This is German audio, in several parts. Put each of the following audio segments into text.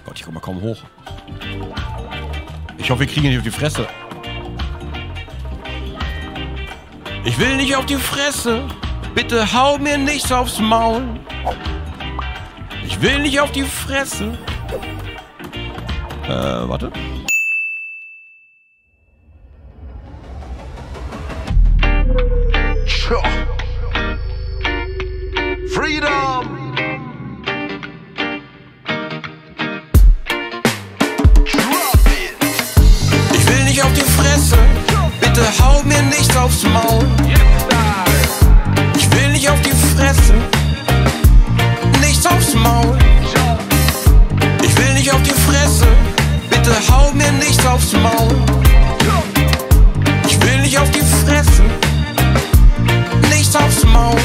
Gott, ich komm mal kaum hoch. Ich hoffe, wir kriegen ihn nicht auf die Fresse. Ich will nicht auf die Fresse. Bitte hau mir nichts aufs Maul. Ich will nicht auf die Fresse. Warte. Freedom! Ich will nicht auf die Fresse. Bitte hau mir nichts aufs Maul. Ich will nicht auf die Fresse. Nichts aufs Maul. Ich will nicht auf die Fresse. Bitte hau mir nichts aufs Maul. Ich will nicht auf die Fresse. Nichts aufs Maul.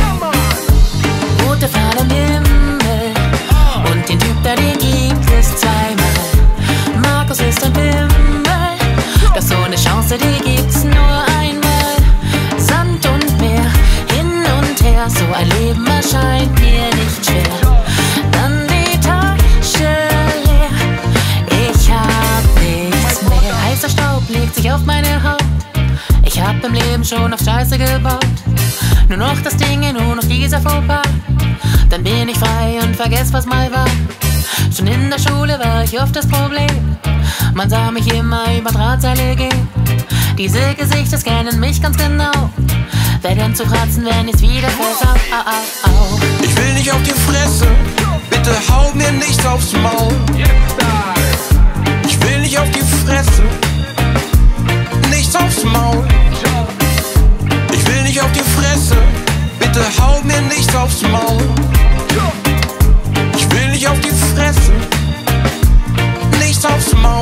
Rote Fahne im Himmel und den Typ da, den gibt es zweimal. Markus ist ein Pimmel, doch so eine Chance, die gibt's nur einmal. Sand und Meer, hin und her, so ein Leben erscheint mir nicht schwer. Dann die Tasche leer, ich hab nichts mehr. Heißer Staub legt sich auf meine Haut, ich hab im Leben schon auf Scheiße gebaut. Nur noch das Ding, nur noch dieser Fauxpas. Dann bin ich frei und vergess, was mal war. Schon in der Schule war ich oft das Problem. Man sah mich immer über Drahtseile gehen. Diese Gesichter scannen mich ganz genau. Wer denn zu kratzen, wenn ich's wieder versau? Au, au, au. Ich will nicht auf die Fresse. Bitte hau mir nichts aufs Maul. Ich will nicht auf die Fresse. Nichts aufs Maul. Ich will nicht auf die Fresse. Bitte hau mir nichts aufs Maul. Ich will nicht auf die Fresse. Nichts aufs Maul.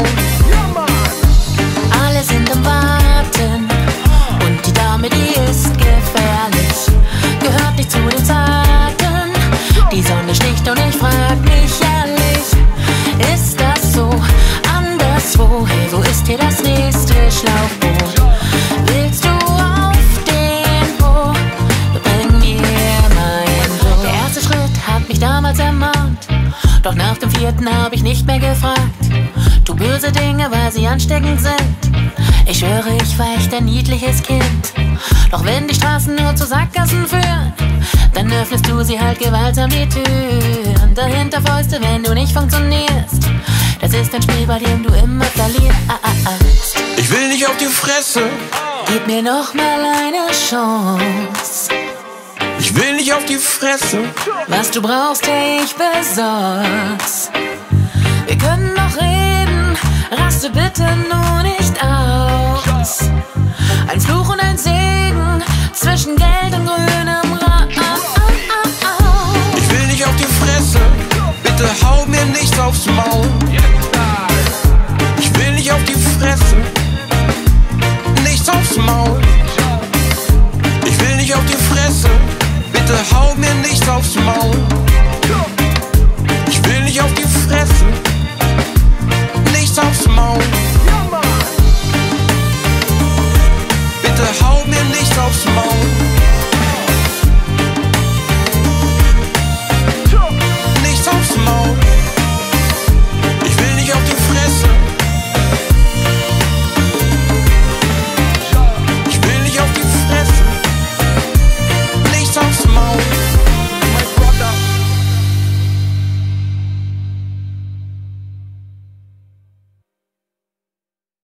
Alle sind am Warten und die Dame, die ist gefährlich. Gehört nicht zu den Zarten. Die Sonne sticht und ich frag mich ehrlich, ist das so anderswo? Hey, wo ist hier das nächste Schlauchboot? Willst du auf den Po? Bring mir mein Brot. Der erste Schritt hat mich damals ermahnt, doch nach dem vierten hab ich nicht mehr gefragt. Tu böse Dinge, weil sie ansteckend sind. Ich schwöre, ich war echt ein niedliches Kind. Doch wenn die Straßen nur zu Sackgassen führen, dann öffnest du sie halt gewaltsam die Türen. Dahinter Fäuste, wenn du nicht funktionierst. Das ist ein Spiel, bei dem du immer verlierst. Ich will nicht auf die Fresse. Gib mir noch mal eine Chance. Ich will nicht auf die Fresse. Was du brauchst, hey, ich besorg's.